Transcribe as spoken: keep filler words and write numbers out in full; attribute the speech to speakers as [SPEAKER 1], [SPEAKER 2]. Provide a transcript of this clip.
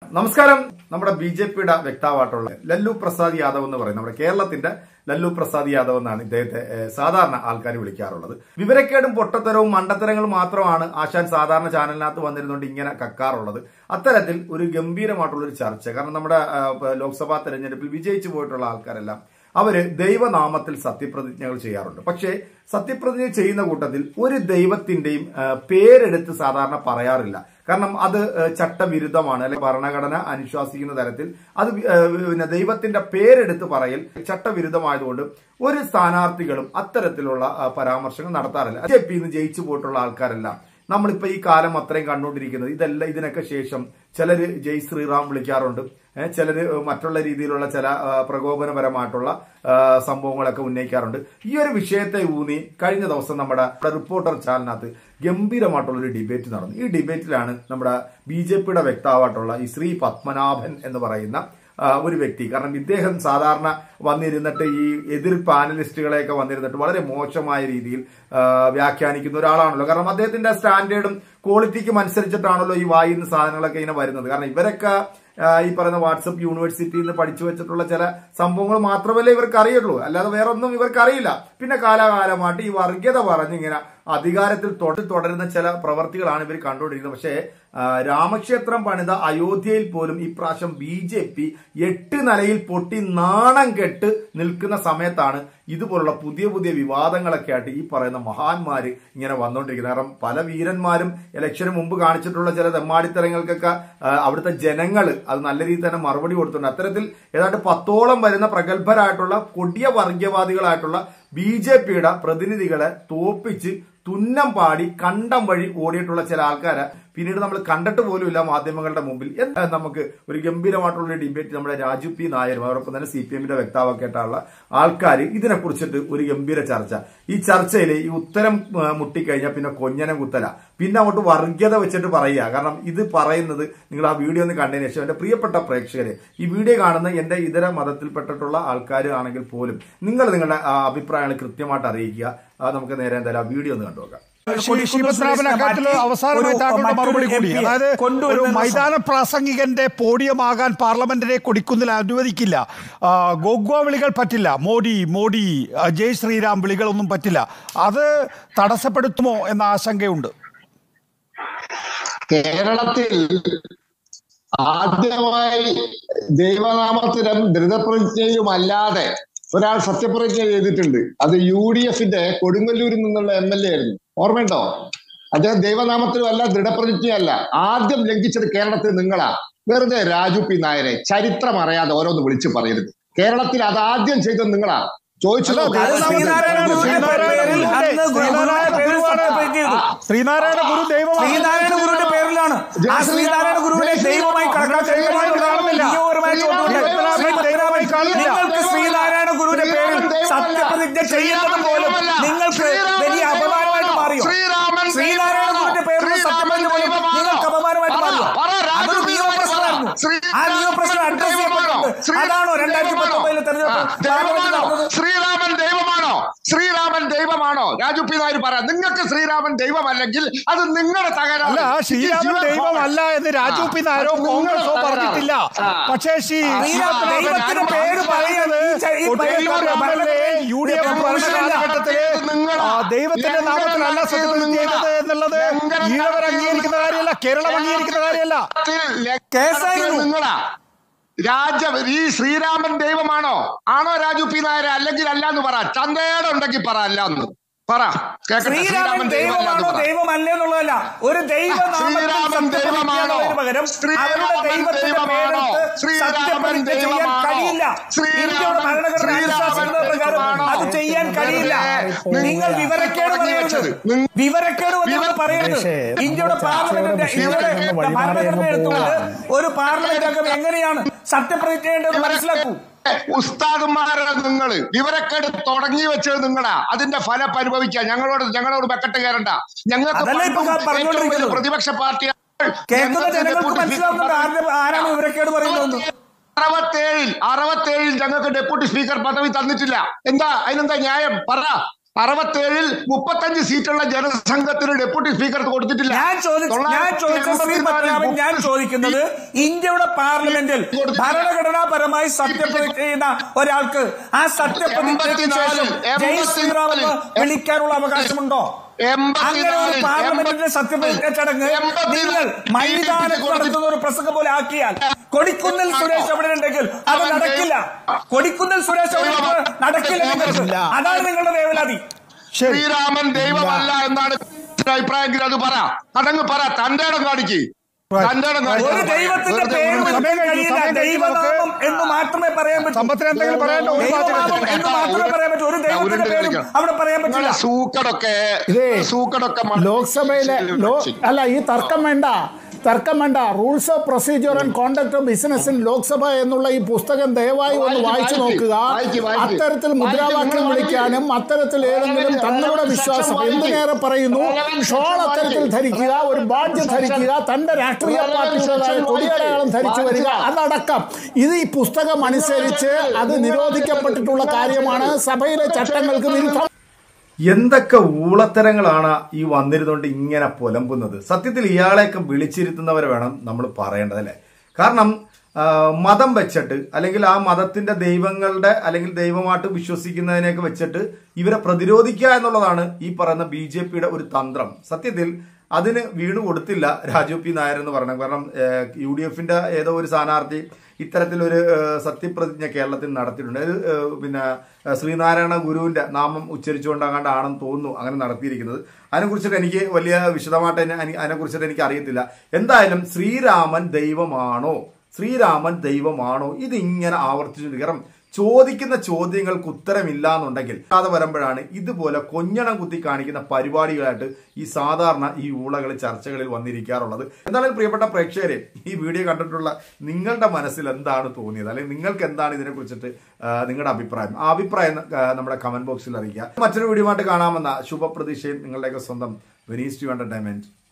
[SPEAKER 1] നമസ്കാരം. നമ്മുടെ B J പിയുടെ വ്യക്താവായിട്ടുള്ള ലല്ലു പ്രസാദ് യാദവ് എന്ന് പറയും, നമ്മുടെ കേരളത്തിന്റെ ലല്ലു പ്രസാദ് യാദവ് എന്നാണ് ഇദ്ദേഹത്തെ സാധാരണ ആൾക്കാർ വിളിക്കാറുള്ളത്. വിവരക്കേടും പൊട്ടത്തരവും മണ്ടത്തരങ്ങളും മാത്രമാണ് ആശാൻ സാധാരണ ചാനലിനകത്ത് വന്നിരുന്നുകൊണ്ട് ഇങ്ങനെ കക്കാറുള്ളത്. അത്തരത്തിൽ ഒരു ഗംഭീരമായിട്ടുള്ള ഒരു ചർച്ച, കാരണം നമ്മുടെ ലോക്സഭാ തെരഞ്ഞെടുപ്പിൽ വിജയിച്ചു പോയിട്ടുള്ള ആൾക്കാരെല്ലാം അവര് ദൈവനാമത്തിൽ സത്യപ്രതിജ്ഞകൾ ചെയ്യാറുണ്ട്. പക്ഷേ സത്യപ്രതിജ്ഞ ചെയ്യുന്ന കൂട്ടത്തിൽ ഒരു ദൈവത്തിന്റെയും പേരെടുത്ത് സാധാരണ പറയാറില്ല. കാരണം അത് ചട്ടവിരുദ്ധമാണ്, അല്ലെങ്കിൽ ഭരണഘടന അനുശാസിക്കുന്ന തരത്തിൽ അത് പിന്നെ ദൈവത്തിന്റെ പേരെടുത്ത് പറയൽ ചട്ടവിരുദ്ധമായതുകൊണ്ട് ഒരു സ്ഥാനാർത്ഥികളും അത്തരത്തിലുള്ള പരാമർശങ്ങൾ നടത്താറില്ല. ബി ജെ പിന്ന് ജയിച്ചു പോയിട്ടുള്ള ആൾക്കാരെല്ലാം നമ്മളിപ്പോ ഈ കാലം അത്രയും കണ്ടുകൊണ്ടിരിക്കുന്നത് ഇതെല്ലാം ഇതിനൊക്കെ ശേഷം ചിലര് ജയ് ശ്രീറാം വിളിക്കാറുണ്ട്, ചിലര് മറ്റുള്ള രീതിയിലുള്ള ചില പ്രകോപനപരമായിട്ടുള്ള സംഭവങ്ങളൊക്കെ ഉന്നയിക്കാറുണ്ട്. ഈ ഒരു വിഷയത്തെ ഊന്നി കഴിഞ്ഞ ദിവസം നമ്മുടെ റിപ്പോർട്ടർ ചാനലിനകത്ത് ഗംഭീരമായിട്ടുള്ള ഒരു ഡിബേറ്റ് നടന്നു. ഈ ഡിബേറ്റിലാണ് നമ്മുടെ ബി ജെ പിയുടെ വ്യക്താവായിട്ടുള്ള ഈ ശ്രീ പത്മനാഭൻ എന്ന് പറയുന്ന ഒരു വ്യക്തി, കാരണം ഇദ്ദേഹം സാധാരണ വന്നിരുന്നിട്ട് ഈ എതിർ പാനലിസ്റ്റുകളെയൊക്കെ വന്നിരുന്നിട്ട് വളരെ മോശമായ രീതിയിൽ വ്യാഖ്യാനിക്കുന്ന ഒരാളാണല്ലോ. കാരണം അദ്ദേഹത്തിന്റെ സ്റ്റാൻഡേർഡും ക്വാളിറ്റിക്കും അനുസരിച്ചിട്ടാണല്ലോ ഈ വായുന്ന സാധനങ്ങളൊക്കെ ഇങ്ങനെ വരുന്നത്. കാരണം ഇവരൊക്കെ ഈ പറയുന്ന വാട്സപ്പ് യൂണിവേഴ്സിറ്റിയിൽ നിന്ന് പഠിച്ചു വെച്ചിട്ടുള്ള ചില സംഭവങ്ങൾ മാത്രമല്ലേ ഇവർക്ക് അറിയുള്ളൂ, അല്ലാതെ വേറെ ഒന്നും ഇവർക്ക് അറിയില്ല. പിന്നെ കാലാകാലമായിട്ട് ഈ വർഗീയത പറഞ്ഞിങ്ങനെ അധികാരത്തിൽ തൊട്ട് തുടരുന്ന ചില പ്രവർത്തികളാണ് ഇവർ കണ്ടുകൊണ്ടിരിക്കുന്നത്. പക്ഷേ രാമക്ഷേത്രം പണിത അയോധ്യയിൽ പോലും ഇപ്രാവശ്യം ബി ജെ പി എട്ട് നിലയിൽ പൊട്ടി നാണം കെട്ട് നിൽക്കുന്ന സമയത്താണ് ഇതുപോലുള്ള പുതിയ പുതിയ വിവാദങ്ങളൊക്കെ ആയിട്ട് ഈ പറയുന്ന മഹാന്മാര് ഇങ്ങനെ വന്നുകൊണ്ടിരിക്കുന്നത്. കാരണം പല വീരന്മാരും ഇലക്ഷന് മുമ്പ് കാണിച്ചിട്ടുള്ള ചില തെമ്മാടിത്തരങ്ങൾക്കൊക്കെ അവിടുത്തെ ജനങ്ങൾ അത് നല്ല രീതിയിൽ തന്നെ മറുപടി കൊടുത്തിട്ടുണ്ട്. അത്തരത്തിൽ ഏതാണ്ട് പത്തോളം വരുന്ന പ്രഗത്ഭരായിട്ടുള്ള കൊടിയ വർഗീയവാദികളായിട്ടുള്ള ബി ജെ പിയുടെ പ്രതിനിധികളെ തോപ്പിച്ച് തുന്നം പാടി കണ്ടം വഴി ഓടിയിട്ടുള്ള ചില ആൾക്കാരെ പിന്നീട് നമ്മൾ കണ്ടിട്ട് പോലുമില്ല മാധ്യമങ്ങളുടെ മുമ്പിൽ. എന്താ നമുക്ക് ഒരു ഗംഭീരമായിട്ടുള്ള ഡിബേറ്റ് നമ്മുടെ രാജു പി നായരും അതോടൊപ്പം തന്നെ സി പി എമ്മിന്റെ വ്യക്താവൊക്കെ ആയിട്ടുള്ള ആൾക്കാർ ഇതിനെ കുറിച്ചിട്ട് ഒരു ഗംഭീര ചർച്ച. ഈ ചർച്ചയിൽ ഈ ഉത്തരം മുട്ടിക്കഴിഞ്ഞാൽ പിന്നെ കൊഞ്ഞനെ കുത്തല, പിന്നെ അങ്ങോട്ട് വർഗീയത വെച്ചിട്ട് പറയുക. കാരണം ഇത് പറയുന്നത് നിങ്ങൾ ആ വീഡിയോ ഒന്ന് കണ്ടതിന് ശേഷം എന്റെ പ്രിയപ്പെട്ട പ്രേക്ഷകരെ, ഈ വീഡിയോ കാണുന്ന എന്റെ ഇതര മതത്തിൽപ്പെട്ടിട്ടുള്ള ആൾക്കാർ ആണെങ്കിൽ പോലും നിങ്ങൾ നിങ്ങളുടെ അഭിപ്രായങ്ങൾ കൃത്യമായിട്ട് അറിയിക്കുക. നമുക്ക് നേരെ എന്തായാലും ആ വീഡിയോ ഒന്ന് കണ്ടുനോക്കാം.
[SPEAKER 2] അവസാനമായി താങ്കളുടെ മറുപടി കൂടി, അതായത് ഒരു മൈതാന പ്രാസംഗികന്റെ പോഡിയമാകാൻ പാർലമെന്റിനെ കൊടിക്കുന്നിൽ അനുവദിക്കില്ല, ഗോഗ്വ വിളികൾ പറ്റില്ല, മോഡി മോഡി ജയ് ശ്രീരാം വിളികളൊന്നും പറ്റില്ല, അത് തടസ്സപ്പെടുത്തുമോ എന്ന ആശങ്കയുണ്ട്.
[SPEAKER 3] കേരളത്തിൽ ആദ്യമായി ദൈവനാമത്തിലും ധൃതപ്രതിജ്ഞയും അല്ലാതെ ഒരാൾ സത്യപ്രതിജ്ഞ ചെയ്തിട്ടുണ്ട്. അത് യു ഡി എഫിന്റെ കൊടുങ്ങല്ലൂരിൽ നിന്നുള്ള എം എൽ എ ആയിരുന്നു, ഓർമ്മയുണ്ടോ? അദ്ദേഹം ദൈവനാമത്തിലും അല്ല ദൃഢപ്രതിജ്ഞയല്ല. ആദ്യം ലംഘിച്ചത് കേരളത്തിൽ നിങ്ങളാ. വെറുതെ രാജു പി നായരെ ചരിത്രം അറിയാതെ ഓരോന്ന് വിളിച്ചു പറയരുത്. കേരളത്തിൽ അത് ആദ്യം ചെയ്തത് നിങ്ങളാ. ചോദിച്ചു
[SPEAKER 2] ശ്രീനാരായണ ഗുരു ശ്രീനാരായണ ഗുരുവിന്റെ പേരിലാണ് ശ്രീനാരായണ ഗുരുവിനെ ദൈവമായി നിങ്ങൾക്ക് ശ്രീനാരായണ ഗുരുവിന്റെ പേരിൽ സത്യപ്രതിജ്ഞ ചെയ്യുന്നത് പോലും നിങ്ങൾക്ക് വലിയ അപമാനമായിട്ട് മാറിയോ? ശ്രീനാരായണ ഗുരുവിന്റെ പേരിൽ സത്യപ്രതിജ്ഞ പോലും നിങ്ങൾക്ക് അപമാനമായിട്ട് മാറിയോ? അതൊരു നിയമപ്രശ്നമായിരുന്നു. ആ നിയമപ്രശ്നം അഡ്രസ് ചെയ്യപ്പെട്ടിട്ടുണ്ട്. അതാണോ രണ്ടായിരത്തി പത്തൊമ്പതിലെ തെരഞ്ഞെടുപ്പ്?
[SPEAKER 3] ശ്രീരാമൻ ദൈവമാണോ? ശ്രീരാമൻ ദൈവമാണോ? രാജു പി നായർ പറയാം. നിങ്ങൾക്ക് ശ്രീരാമൻ ദൈവമല്ലെങ്കിൽ അത് നിങ്ങളുടെ തകരാറല്ല.
[SPEAKER 2] ശ്രീരാമൻ ദൈവമല്ല എന്ന് രാജു പി നായരോ കോൺഗ്രസോ പറഞ്ഞിട്ടില്ല. പക്ഷേ ദൈവത്തിന്റെ പേര് പറയുന്നത് യു ഡി എഫ് ഭരണകാലഘട്ടത്തില് ദൈവത്തിന്റെ നാമത്തിലല്ല സത്യപ്രതിജ്ഞ ചെയ്തത് എന്നുള്ളത് ഈഴവർ അംഗീകരിക്കുന്ന കാര്യമല്ല, കേരളം അംഗീകരിക്കുന്ന കാര്യമല്ല.
[SPEAKER 3] നിങ്ങളാ രാജ ഈ ശ്രീരാമൻ ദൈവമാണോ? ആണോ രാജു പി നായർ? അല്ലെങ്കിൽ അല്ല എന്ന് പറ. ചന്തയുടെ ഉണ്ടെങ്കിൽ പറ അല്ല എന്ന് പറ.
[SPEAKER 4] ശ്രീരാമൻ ദൈവമാണോ ദൈവമല്ലെന്നുള്ളതല്ല, ഒരു ദൈവനാമം ദൈവമാണോ പകരം അവരുടെ ദൈവത്തിന്റെ പേരെടുത്ത് സത്യപ്രതിജ്ഞ ചെയ്യാൻ കഴിയില്ല. ഇന്ത്യയുടെ ഭരണഘടന അനുശാസിക്കുന്നത് പ്രകാരം അത് ചെയ്യാൻ കഴിയില്ല. നിങ്ങൾ വിവരക്കേട് പറയരുത്, വിവരക്കേട് എന്ന് പറയരുത്. ഇന്ത്യയുടെ പാർലമെന്റിന്റെ ഇന്ത്യയുടെ ഭരണഘടന എടുത്തുകൊണ്ട് ഒരു പാർലമെന്റ് അംഗം എങ്ങനെയാണ് സത്യപ്രതിജ്ഞ ചെയ്യേണ്ടത് മനസ്സിലാക്കൂ.
[SPEAKER 3] ഉസ്താദുമാരെ നിങ്ങൾ വിവരക്കേട് തുടങ്ങി വെച്ചത് നിങ്ങളാ. അതിന്റെ ഫലം അനുഭവിക്കാൻ ഞങ്ങളോട് ഞങ്ങളോട് വെക്കട്ട് കയറണ്ട. ഞങ്ങൾക്ക് പ്രതിപക്ഷ പാർട്ടി അറുപത്തേഴിൽ അറുപത്തേഴിൽ ഞങ്ങൾക്ക് ഡെപ്യൂട്ടി സ്പീക്കർ പദവി തന്നിട്ടില്ല. എന്താ അതിനെന്താ ന്യായം? പറ. അറുപത്തേഴിൽ മുപ്പത്തഞ്ച് സീറ്റുള്ള ജനസംഘത്തിന് ഡെപ്യൂട്ടി സ്പീക്കർക്ക് കൊടുത്തിട്ടില്ല.
[SPEAKER 4] ഞാൻ ഞാൻ ഞാൻ ചോദിക്കുന്നത് ഇന്ത്യയുടെ പാർലമെന്റിൽ ഭരണഘടനാപരമായി സത്യപ്രതിജ്ഞ ചെയ്യുന്ന ഒരാൾക്ക് ആ സത്യപ്രതിജ്ഞയ്ക്ക് ശേഷം ജയ് ശ്രീറാം എന്ന് വിളിക്കാനുള്ള അവകാശമുണ്ടോ? അങ്ങനെ ഒരു പാർലമെന്റിന്റെ സത്യപ്രതിജ്ഞ ചടങ്ങ് നിങ്ങൾ മൈതാനത്ത് നടത്തുന്ന ഒരു പ്രസംഗം പോലെ ആക്കിയാൽ കൊടിക്കുന്നിൽ സുരേഷ് എവിടെ ഉണ്ടെങ്കിൽ അത് നടക്കില്ല. കൊടിക്കുന്നിൽ സുരേഷ് എവിടെ നടക്കില്ല. അതാണ് നിങ്ങളുടെ വേവലാതി.
[SPEAKER 3] ശ്രീരാമൻ ദൈവമല്ല എന്നാണ് അഭിപ്രായം. അത് പറ, അതങ്ങ് പറ, തന്റെ ഇടം കാണിക്ക്.
[SPEAKER 4] ഒരു ദൈവത്തിന്റെ പേര് കഴിയില്ല, ദൈവനാമം എന്ന് മാത്രമേ പറയാൻ പറ്റൂ. എന്ന് മാത്രമേ പറയാൻ പറ്റൂ. ഒരു ദൈവത്തിന്റെ പേരും അവിടെ പറയാൻ പറ്റില്ല.
[SPEAKER 3] സൂക്കടൊക്കെ സൂക്കടൊക്കെ
[SPEAKER 2] ലോക്സഭയിലെ അല്ല, ഈ തർക്കം വേണ്ട, തർക്കം വേണ്ട. Rules of procedure and conduct of business in Lok Sabha എന്നുള്ള ഈ പുസ്തകം ദയവായി ഒന്ന് വായിച്ചു നോക്കുക. അത്തരത്തിൽ മുദ്രാവാക്യം വിളിക്കാനും അത്തരത്തിൽ ഏതെങ്കിലും തങ്ങളുടെ വിശ്വാസം എന്തിനേറെ പറയുന്നു, ഷോൾ അത്തരത്തിൽ ധരിക്കുക, ഒരു ബാഡ്ജ് ധരിക്കുക, തന്റെ രാഷ്ട്രീയ പാർട്ടിയുടേതായ കൊടിയടയാളം ധരിച്ചു വരിക, അതടക്കം ഇത് ഈ പുസ്തകം അനുസരിച്ച് അത് നിരോധിക്കപ്പെട്ടിട്ടുള്ള കാര്യമാണ്. സഭയിലെ ചട്ടങ്ങൾക്ക് വിരുദ്ധം.
[SPEAKER 1] എന്തൊക്കെ ഊളത്തരങ്ങളാണ് ഈ വന്നിരുന്നുകൊണ്ട് ഇങ്ങനെ പുലമ്പുന്നത്. സത്യത്തിൽ ഇയാളെയൊക്കെ വിളിച്ചിരുത്തുന്നവരെ വേണം നമ്മൾ പറയേണ്ടത്, അല്ലേ? കാരണം മതം വെച്ചിട്ട് അല്ലെങ്കിൽ ആ മതത്തിന്റെ ദൈവങ്ങളുടെ അല്ലെങ്കിൽ ദൈവമായിട്ട് വിശ്വസിക്കുന്നതിനെയൊക്കെ വെച്ചിട്ട് ഇവരെ പ്രതിരോധിക്കുക എന്നുള്ളതാണ് ഈ പറയുന്ന ബി ജെ പിയുടെ ഒരു തന്ത്രം. സത്യത്തിൽ അതിന് വീണ് കൊടുത്തില്ല രാജു പി നായർ എന്ന് പറഞ്ഞത്. കാരണം യു ഡി എഫിന്റെ ഏതോ ഒരു സ്ഥാനാർത്ഥി ഇത്തരത്തിലൊരു സത്യപ്രതിജ്ഞ കേരളത്തിൽ നടത്തിയിട്ടുണ്ട്. പിന്നെ ശ്രീനാരായണ ഗുരുവിന്റെ നാമം ഉച്ചരിച്ചുകൊണ്ടാകണ്ടാണെന്ന് തോന്നുന്നു അങ്ങനെ നടത്തിയിരിക്കുന്നത്. അതിനെക്കുറിച്ചിട്ട് എനിക്ക് വലിയ വിശദമായിട്ട് അതിനെക്കുറിച്ചിട്ട് എനിക്ക് അറിയത്തില്ല. എന്തായാലും ശ്രീരാമൻ ദൈവമാണോ, ശ്രീരാമൻ ദൈവമാണോ, ഇതിങ്ങനെ ആവർത്തിച്ചു. കാരണം ചോദിക്കുന്ന ചോദ്യങ്ങൾക്ക് ഉത്തരമില്ല എന്നുണ്ടെങ്കിൽ അത് വരുമ്പോഴാണ് ഇതുപോലെ കൊഞ്ഞണം കുത്തി കാണിക്കുന്ന പരിപാടികളായിട്ട് ഈ സാധാരണ ഈ ഊളകൾ ചർച്ചകളിൽ വന്നിരിക്കാറുള്ളത്. എന്തായാലും പ്രിയപ്പെട്ട പ്രേക്ഷകരെ, ഈ വീഡിയോ കണ്ടിട്ടുള്ള നിങ്ങളുടെ മനസ്സിൽ എന്താണ് തോന്നിയത്, അല്ലെങ്കിൽ നിങ്ങൾക്ക് എന്താണ് ഇതിനെ കുറിച്ചിട്ട് നിങ്ങളുടെ അഭിപ്രായം? ആ അഭിപ്രായം നമ്മുടെ കമന്റ് ബോക്സിൽ അറിയിക്കുക. മറ്റൊരു വീഡിയോ ആയിട്ട് കാണാമെന്ന ശുഭപ്രതീക്ഷയും നിങ്ങളുടെയൊക്കെ സ്വന്തം വെനീസ് ടു എന്റർടൈൻമെന്റ്.